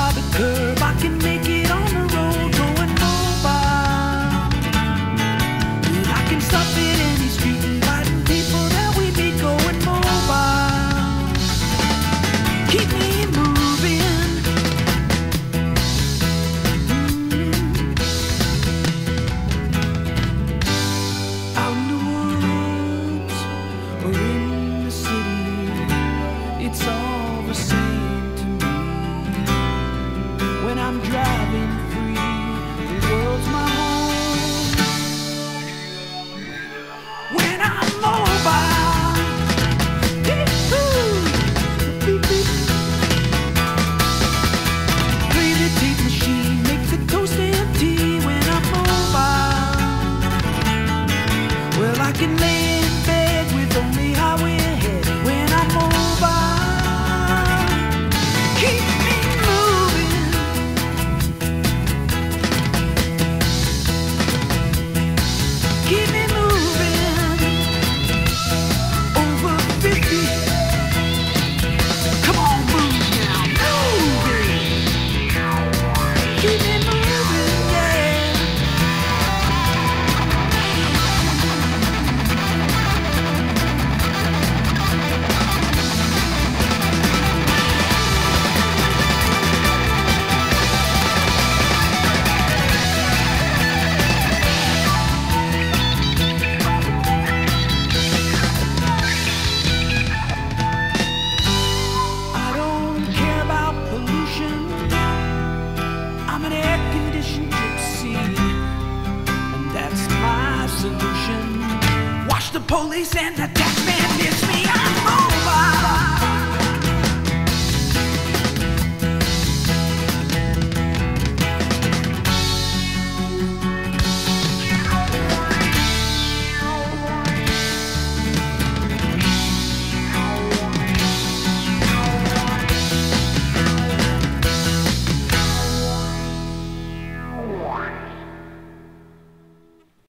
by the curb, I can make it on the road going mobile. And I can stop at any street inviting people that we meet going mobile. Keep me moving. Out in the woods or in the city, it's all the same to me. When I'm driving free, the world's my home. When I'm mobile, beep, beep, beep. Play the tape machine, make the toast and tea. When I'm mobile, well, I can lay in bed with only highway ahead. When I'm mobile, keep me moving. Keep me moving. Over 50. Come on, move now, move it. Keep me moving, yeah. I don't care about pollution. I'm an air-conditioned gypsy, and that's my solution. Watch the police and the